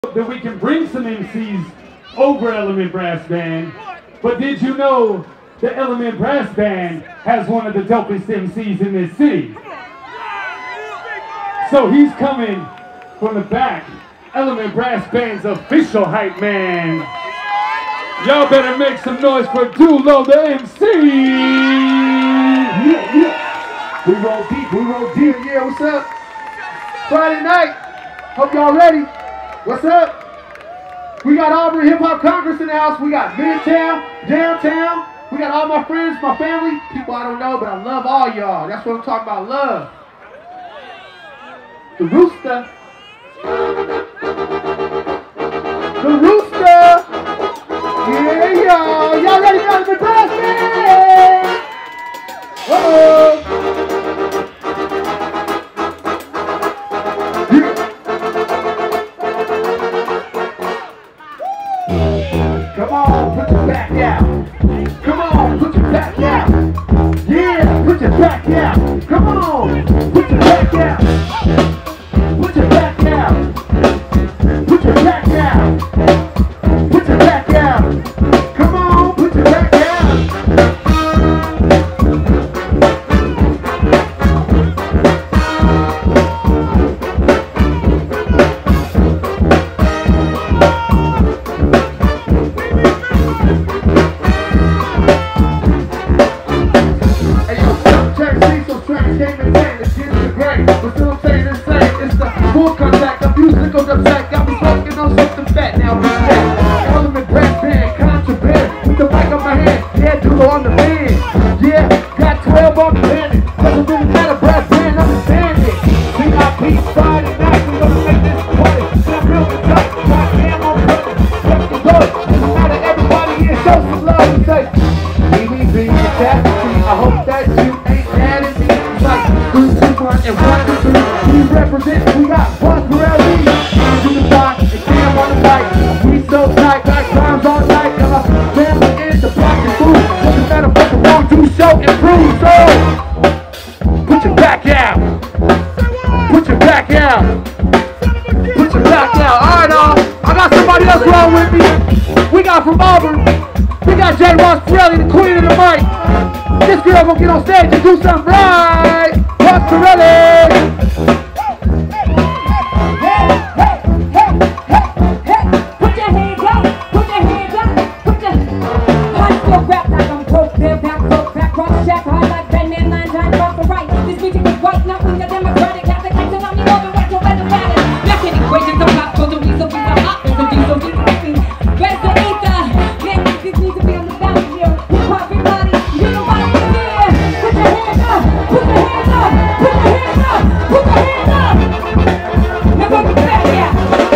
that we can bring some MCs over Element Brass Band, but did you know the Element Brass Band has one of the dopest MCs in this city? So he's coming from the back, Element Brass Band's official hype man. Y'all better make some noise for Dulo the MC! Yeah, yeah. We roll deep, we roll deep. Yeah, what's up? Friday night. Hope y'all ready. What's up? We got Auburn Hip Hop Congress in the house. We got Midtown, downtown. We got all my friends, my family, people I don't know, but I love all y'all. That's what I'm talking about, love. The Rooster. The Rooster. Yeah, y'all. Y'all ready for the Brass Band? Uh-oh. Come on, put your back out. Come on, put your back out. Yeah, put your back out. Come on, put your back out. Put your back out. Put your back out. Put your back out. Come on, put your back out. From Auburn, we got J. Ross Pirelli, the queen of the mic. This girl gonna get on stage and do something right. Ross Pirelli. Put your hands up, put your hands up, put your high school rap like I'm broke, bear back, broke, crack, rock, shack, high like Batman, 9 times off the right. This music is white, not we the Democratic, Catholic, action on me, all the right, so better matter. Black and equations, I'm not supposed to be so big, I'm up, so deep, so deep, where's the ether? Man, this needs to be on the balance here. Hip hop, everybody, you know what I'm here. Put your hands up, put your hands up, put your hands up, put your hands up. Now go get back out.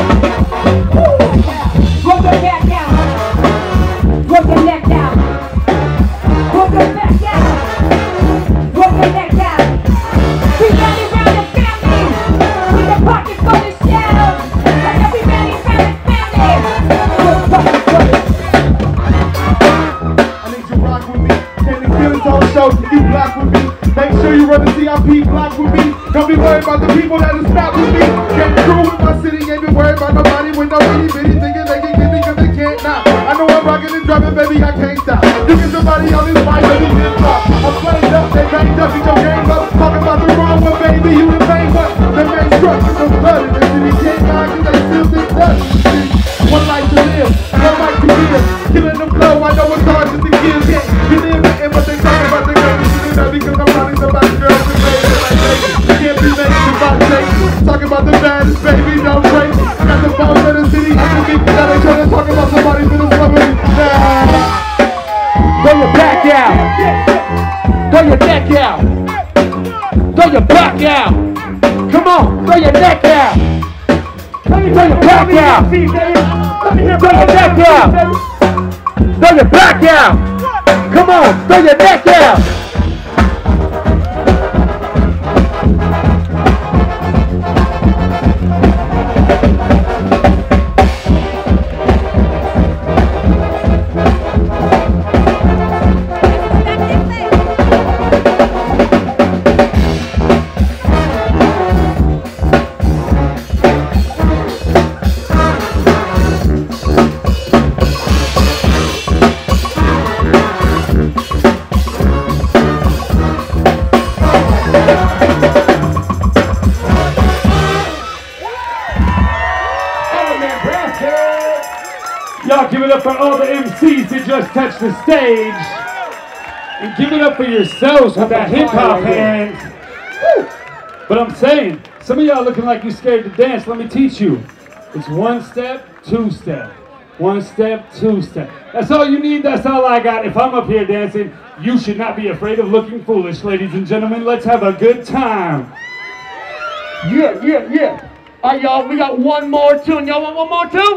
Go back out. Go your neck down. Go back out. Go your neck down. We rally around the family with the pockets full of shells. Like every man is family. I need you rock with me. Can the feelings on the show? Can you block with me? Make sure you run the CIP block with me. Don't be worried about the people that will stop with me. Get through with my city, ain't been worried about nobody with no itty bitty thinking they can get me cause they can't now. I know I'm rocking and drumming, baby, I can't stop. You get somebody on this mic, baby, hip hop. I'm playing up, they banged up, get your game up. Talking about the wrong one, baby, you the main one. The main struck, the blood in the city. Can't die cause they still think dust. One life to live, one life to live. Killing them flow, I know it's hard to give. Yeah, you live it, but they talk about the girls. Because I'm running about the girls and baby, like baby. Can't be made about Satan. Talking about the baddest, baby, don't break. Got the bones of the city, and the people that are trying to talk about somebody for the summer. Throw your back out. Throw your neck out. Throw your back out. Come on, throw your neck out. Throw your back out. Throw your back out. Throw your back out. Come on, throw your neck out. up for all the MCs that just touched the stage. And give it up for yourselves with that hip-hop hands. Woo. But I'm saying, some of y'all looking like you're scared to dance. Let me teach you. It's 1 step, 2 step. 1 step, 2 step. That's all you need. That's all I got. If I'm up here dancing, you should not be afraid of looking foolish, ladies and gentlemen. Let's have a good time. Yeah. All right, y'all, we got one more tune. Y'all want one more tune?